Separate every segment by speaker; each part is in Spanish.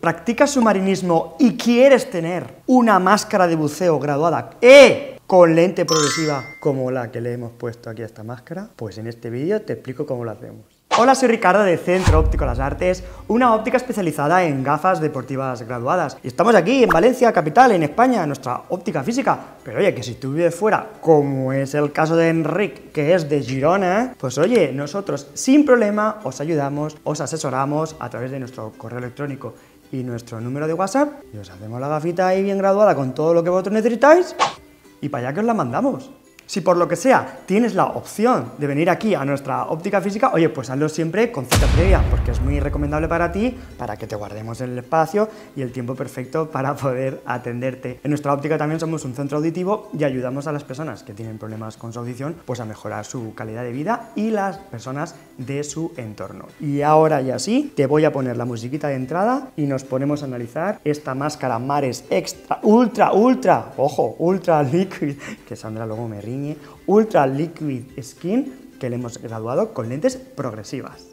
Speaker 1: ¿Practicas submarinismo y quieres tener una máscara de buceo graduada con lente progresiva como la que le hemos puesto aquí a esta máscara? Pues en este vídeo te explico cómo lo hacemos. Hola, soy Ricardo de Centro Óptico Las Artes, una óptica especializada en gafas deportivas graduadas. Y estamos aquí en Valencia, capital, en España, nuestra óptica física. Pero oye, que si tú vives fuera, como es el caso de Enric, que es de Girona, pues oye, nosotros sin problema os ayudamos, os asesoramos a través de nuestro correo electrónico y nuestro número de WhatsApp, y os hacemos la gafita ahí bien graduada con todo lo que vosotros necesitáis, y para allá que os la mandamos. Si por lo que sea tienes la opción de venir aquí a nuestra óptica física, oye, pues hazlo siempre con cita previa, porque es muy recomendable para ti, para que te guardemos el espacio y el tiempo perfecto para poder atenderte. En nuestra óptica también somos un centro auditivo y ayudamos a las personas que tienen problemas con su audición, pues a mejorar su calidad de vida y las personas de su entorno. Y ahora ya sí, te voy a poner la musiquita de entrada y nos ponemos a analizar esta máscara Mares Extra, Ultra Liquid, que Sandra luego me ríe, Ultra Liquid Skin, que le hemos graduado con lentes progresivas.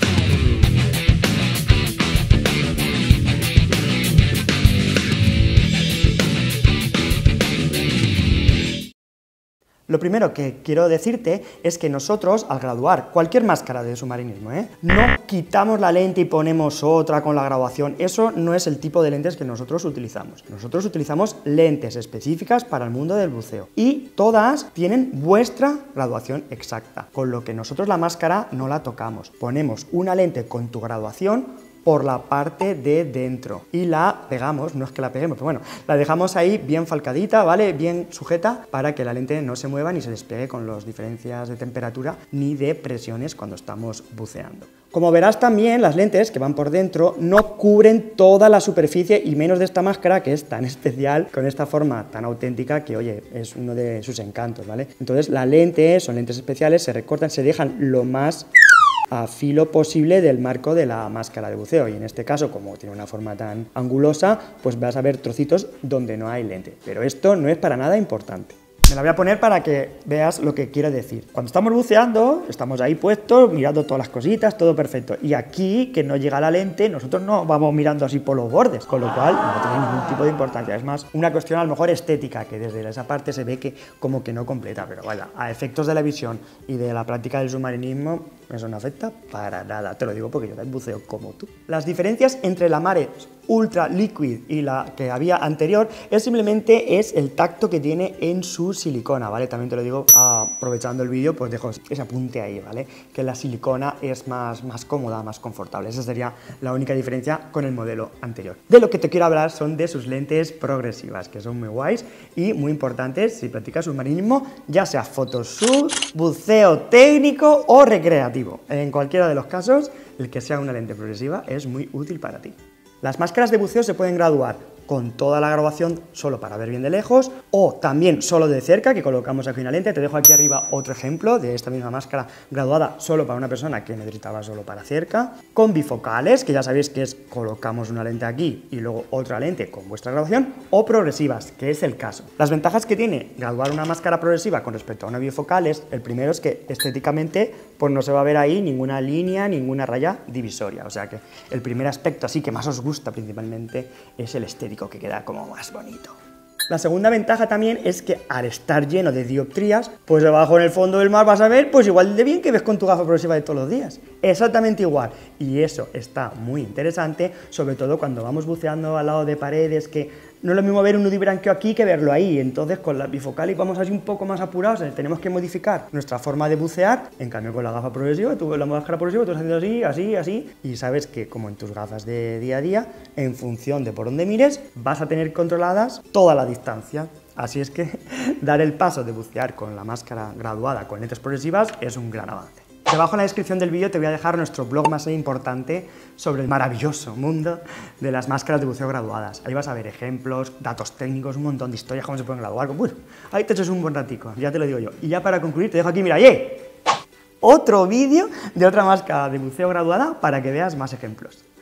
Speaker 1: Lo primero que quiero decirte es que nosotros, al graduar cualquier máscara de submarinismo, no quitamos la lente y ponemos otra con la graduación. Eso no es el tipo de lentes que nosotros utilizamos. Nosotros utilizamos lentes específicas para el mundo del buceo y todas tienen vuestra graduación exacta, con lo que nosotros la máscara no la tocamos. Ponemos una lente con tu graduación por la parte de dentro y la pegamos, no es que la peguemos, pero bueno, la dejamos ahí bien falcadita, ¿vale? Bien sujeta para que la lente no se mueva ni se despegue con las diferencias de temperatura ni de presiones cuando estamos buceando. Como verás también, las lentes que van por dentro no cubren toda la superficie y menos de esta máscara que es tan especial, con esta forma tan auténtica que, oye, es uno de sus encantos, ¿vale? Entonces las lentes son lentes especiales, se recortan, se dejan lo más a filo posible del marco de la máscara de buceo, y en este caso, como tiene una forma tan angulosa, pues vas a ver trocitos donde no hay lente, pero esto no es para nada importante. Me la voy a poner para que veas lo que quiero decir. Cuando estamos buceando, estamos ahí puestos, mirando todas las cositas, todo perfecto. Y aquí, que no llega la lente, nosotros no vamos mirando así por los bordes, con lo cual no tiene ningún tipo de importancia. Es más una cuestión a lo mejor estética, que desde esa parte se ve que como que no completa, pero vaya, a efectos de la visión y de la práctica del submarinismo, eso no afecta para nada. Te lo digo porque yo también buceo como tú. Las diferencias entre la Mares Ultra Liquid y la que había anterior es simplemente el tacto que tiene en su silicona, ¿vale? También te lo digo, aprovechando el vídeo, pues dejo ese apunte ahí, ¿vale? Que la silicona es más cómoda, más confortable. Esa sería la única diferencia con el modelo anterior. De lo que te quiero hablar son de sus lentes progresivas, que son muy guays y muy importantes si practicas submarinismo, ya sea photoshoot, buceo técnico o recreativo. En cualquiera de los casos, el que sea una lente progresiva es muy útil para ti. Las máscaras de buceo se pueden graduar con toda la graduación solo para ver bien de lejos, o también solo de cerca, que colocamos aquí una lente. Te dejo aquí arriba otro ejemplo de esta misma máscara graduada solo para una persona que necesitaba solo para cerca, con bifocales, que ya sabéis que es colocamos una lente aquí y luego otra lente con vuestra graduación, o progresivas, que es el caso. Las ventajas que tiene graduar una máscara progresiva con respecto a una bifocal es, el primero es que estéticamente pues no se va a ver ahí ninguna línea, ninguna raya divisoria, o sea que el primer aspecto así que más os gusta principalmente es el estético, que queda como más bonito. La segunda ventaja también es que al estar lleno de dioptrías, pues debajo en el fondo del mar vas a ver pues igual de bien que ves con tu gafa progresiva de todos los días. Exactamente igual. Y eso está muy interesante, sobre todo cuando vamos buceando al lado de paredes, que no es lo mismo ver un nudibranquio aquí que verlo ahí. Entonces con la bifocales vamos así un poco más apurados, tenemos que modificar nuestra forma de bucear. En cambio con la gafa progresiva, tú ves la máscara progresiva, tú estás haciendo así, y sabes que como en tus gafas de día a día, en función de por dónde mires, vas a tener controladas toda la distancia. Así es que dar el paso de bucear con la máscara graduada con lentes progresivas es un gran avance. Debajo en la descripción del vídeo te voy a dejar nuestro blog más importante sobre el maravilloso mundo de las máscaras de buceo graduadas. Ahí vas a ver ejemplos, datos técnicos, un montón de historias, cómo se pueden graduar. Bueno, ahí te echas un buen ratico, ya te lo digo yo. Y ya para concluir te dejo aquí, mira, otro vídeo de otra máscara de buceo graduada para que veas más ejemplos.